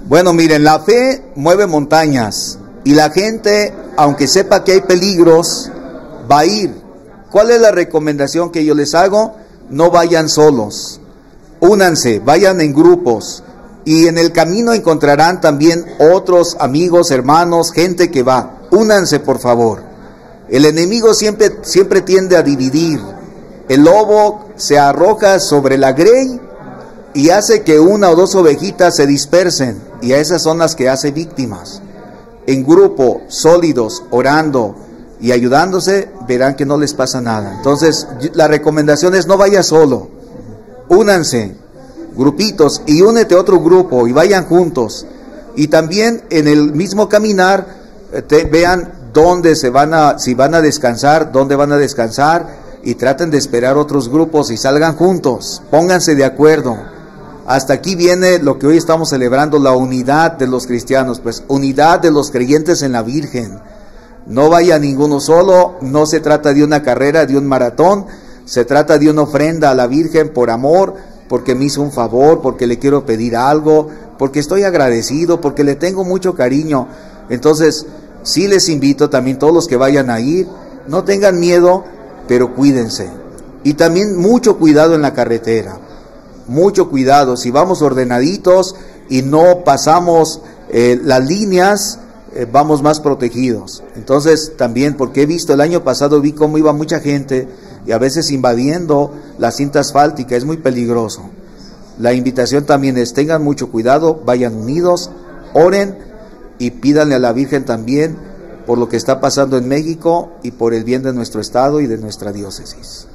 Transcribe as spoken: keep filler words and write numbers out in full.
Bueno, miren, la fe mueve montañas y la gente, aunque sepa que hay peligros, va a ir. ¿Cuál es la recomendación que yo les hago? No vayan solos, únanse, vayan en grupos y en el camino encontrarán también otros amigos, hermanos, gente que va. Únanse, por favor. El enemigo siempre, siempre tiende a dividir. El lobo se arroja sobre la grey y hace que una o dos ovejitas se dispersen, y a esas son las que hace víctimas. En grupo, sólidos, orando y ayudándose, verán que no les pasa nada. Entonces, la recomendación es no vaya solo, únanse, grupitos, y únete a otro grupo y vayan juntos. Y también en el mismo caminar, te, vean dónde se van a, si van a descansar, dónde van a descansar, y traten de esperar otros grupos y salgan juntos, pónganse de acuerdo. Hasta aquí viene lo que hoy estamos celebrando, la unidad de los cristianos, pues unidad de los creyentes en la Virgen. No vaya ninguno solo, no se trata de una carrera, de un maratón, se trata de una ofrenda a la Virgen por amor, porque me hizo un favor, porque le quiero pedir algo, porque estoy agradecido, porque le tengo mucho cariño. Entonces, sí les invito también todos los que vayan a ir, no tengan miedo, pero cuídense. Y también mucho cuidado en la carretera. Mucho cuidado, si vamos ordenaditos y no pasamos eh, las líneas, eh, vamos más protegidos. Entonces también, porque he visto el año pasado, vi cómo iba mucha gente y a veces invadiendo la cinta asfáltica, es muy peligroso. La invitación también es, tengan mucho cuidado, vayan unidos, oren y pídanle a la Virgen también por lo que está pasando en México y por el bien de nuestro estado y de nuestra diócesis.